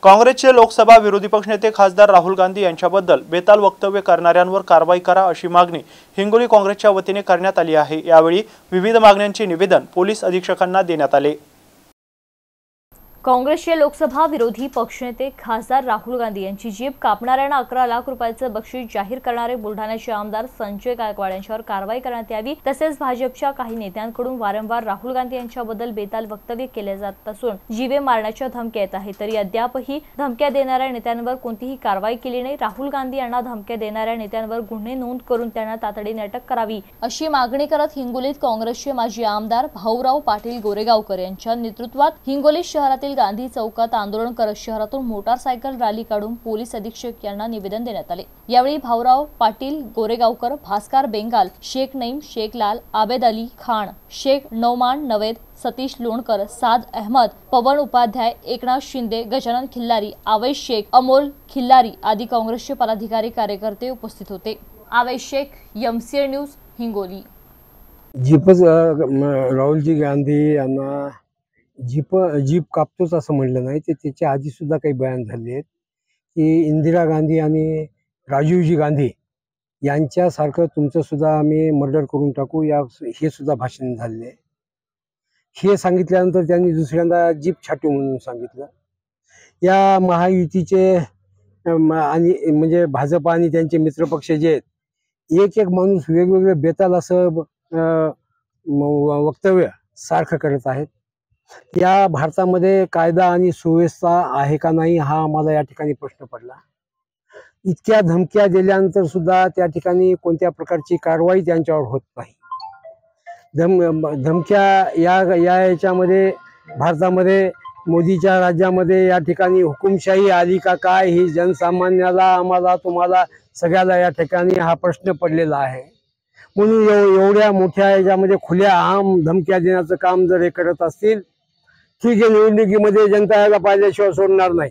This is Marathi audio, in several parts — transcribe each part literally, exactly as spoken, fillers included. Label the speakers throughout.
Speaker 1: काँग्रेसचे लोकसभा विरोधी पक्षनेते खासदार राहुल गांधी यांच्याबद्दल बेताल वक्तव्य करणाऱ्यांवर कारवाई करा अशी मागणी हिंगोली काँग्रेसच्या वतीने करण्यात आली आहे। यावेळी विविध मागण्यांचे निवेदन पोलीस अधीक्षकांना देण्यात आले।
Speaker 2: काँग्रेसचे लोकसभा विरोधी पक्षनेते खासदार राहुल गांधी यांची जीप कापणाऱ्यांना अकरा लाख रुपयाचे बक्षीस जाहीर करणारे बुलढाण्याचे आमदार संजय गायकवाड यांच्यावर कारवाई करण्यात यावी। तसेच भाजपच्या काही नेत्यांकडून वारंवार राहुल गांधी यांच्याबद्दल बेताल वक्तव्य केले जात असून जीवे मारण्याच्या धमक्या येत आहेत, तरी अद्यापही धमक्या देणाऱ्या नेत्यांवर कोणतीही कारवाई केली नाही। राहुल गांधी यांना धमक्या देणाऱ्या नेत्यांवर गुन्हे नोंद करून त्यांना तातडीने अटक करावी अशी मागणी करत हिंगोलीत काँग्रेसचे माजी आमदार भाऊराव पाटील गोरेगावकर यांच्या नेतृत्वात हिंगोली शहरातील गांधी चौकात आंदोलन करत शहरातून मोटारसायकल रॅली काढून पोलीस अधीक्षक यांना निवेदन देण्यात आले। यावेळी भाऊराव पाटील गोरेगावकर, भास्कर बेंगाल, शेख नईम, शेख लाल, आबेद अली खान, शेख नौमान नवेद, सतीश लोणकर, साद अहमद, पवन उपाध्याय, एकनाथ शिंदे, गजानन खिल्लारी, आवेश शेख, अमोल खिल्लारी आदी काँग्रेसचे पदाधिकारी कार्यकर्ते उपस्थित होते। Avesh Shaikh, MCA news, Hingoli.
Speaker 3: जीपच राहुलजी गांधी यांना जीप जीप कापतोच असं म्हटलं नाही, ते त्याच्या आधी सुद्धा काही बयान झाले आहेत की इंदिरा गांधी आणि राजीवजी गांधी यांच्यासारखं तुमचं सुद्धा आम्ही मर्डर करून टाकू, या हे सुद्धा भाषण झाले। हे सांगितल्यानंतर त्यांनी दुसऱ्यांदा जीप छाटू म्हणून सांगितलं। या महायुतीचे आणि म्हणजे भाजप आणि त्यांचे मित्रपक्ष जे आहेत, एक एक माणूस वेगवेगळे बेताल असं वक्तव्य सारखं करत आहेत। या भारतामध्ये कायदा आणि सुव्यवस्था आहे का नाही हा आम्हाला या ठिकाणी प्रश्न पडला। इतक्या धमक्या दिल्यानंतर सुद्धा त्या ठिकाणी कोणत्या प्रकारची कारवाई त्यांच्यावर होत नाही। धम धमक्या या या याच्यामध्ये भारतामध्ये मोदीच्या राज्यामध्ये या ठिकाणी हुकुमशाही आली का काय, ही जनसामान्याला, आम्हाला, तुम्हाला सगळ्याला या ठिकाणी हा प्रश्न पडलेला आहे। म्हणून एवढ्या मोठ्या याच्यामध्ये खुल्या आम धमक्या देण्याचं काम जर हे करत असतील, ठीक आहे, निवडणुकीमध्ये जनता याला पाहिल्याशिवाय सोडणार नाही,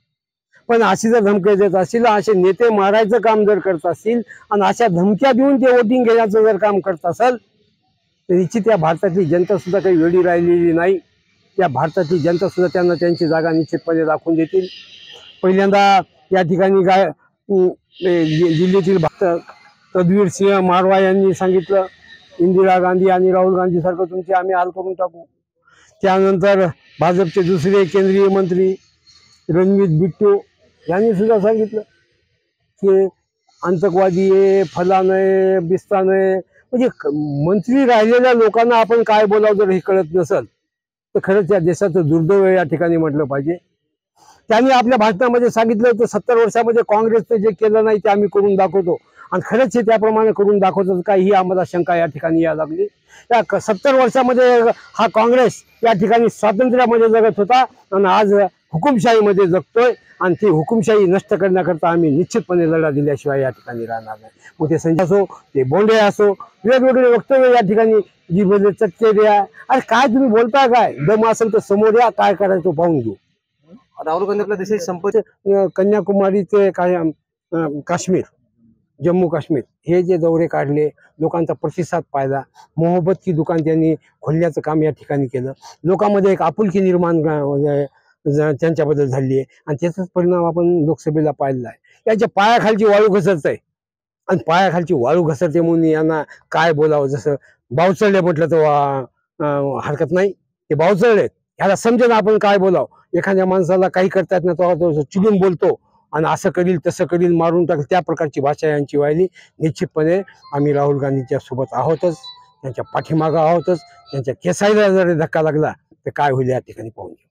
Speaker 3: पण अशी जर धमक्या देत असतील, असे नेते मारायचं काम जर करत असतील आणि अशा धमक्या देऊन ते वोटिंग घेण्याचं जर काम करत असेल, तर निश्चित या भारतातली जनता सुद्धा काही वेळी राहिलेली नाही। या भारतातली जनता सुद्धा त्यांना त्यांची जागा निश्चितपणे दाखवून देतील। पहिल्यांदा या ठिकाणी गाय दिल्लीतील भक्त तद्वीर सिंह मारवा यांनी सांगितलं, इंदिरा गांधी आणि राहुल गांधी सारखं तुमचे आम्ही हाल करून टाकू। त्यानंतर भाजपचे दुसरे केंद्रीय मंत्री रणजीत बिट्टू यांनी सुद्धा सांगितलं की आतंकवादी आहे, फलान आहे, बिस्तान आहे। म्हणजे मंत्री राहिलेल्या लोकांना आपण काय बोलावं जर हे कळत नसेल तर खरंच या देशाचं दुर्दैव या ठिकाणी म्हटलं पाहिजे। त्यांनी आपल्या भाषणामध्ये सांगितलं होतं सत्तर वर्षामध्ये काँग्रेसने जे केलं नाही ते आम्ही करून दाखवतो, आणि खरंच हे त्याप्रमाणे करून दाखवतात का ही आम्हाला शंका या ठिकाणी यायला लागली। त्या सत्तर वर्षामध्ये हा काँग्रेस या ठिकाणी स्वातंत्र्यामध्ये जगत होता आणि आज हुकुमशाहीमध्ये जगतोय, आणि ती हुकुमशाही नष्ट करण्याकरता आम्ही निश्चितपणे लढा दिल्याशिवाय या ठिकाणी राहणार नाही। मग ते संजय असो, ते बोंडे असो, वेगवेगळे वक्तव्य या ठिकाणी जी म्हणजे चटके द्या, अरे काय तुम्ही बोलता, काय दम असेल तर समोर या, काय करायचं पाहून घेऊ।
Speaker 4: राहुल गांधी आपल्या देशाची संपत्ती
Speaker 3: कन्याकुमारी ते काय काश्मीर, जम्मू काश्मीर हे जे दौरे काढले, लोकांचा प्रतिसाद पाहिला, मोहब्बत की दुकान त्यांनी खोलण्याचं काम या ठिकाणी केलं, लोकांमध्ये एक आपुलकी निर्माण त्यांच्याबद्दल झाली आहे, आणि त्याचाच परिणाम आपण लोकसभेला पाहिलेला आहे। यांच्या पायाखालची वाळू घसरत आहे, आणि पायाखालची वाळू घसरते म्हणून यांना काय बोलावं, जसं बावचळले म्हटलं तर हरकत नाही, ते बावचळले, ह्याला समजेल आपण काय बोलावं। एखाद्या माणसाला काही करता येत नाही तो चिडून बोलतो आणि असं करील तसं करील, मारून टाकेल, त्या प्रकारची भाषा यांची व्हायली। निश्चितपणे आम्ही राहुल गांधीच्या सोबत आहोतच, त्यांच्या पाठीमागं आहोतच। त्यांच्या केसाईला जर धक्का लागला तर काय होईल या ठिकाणी पाहून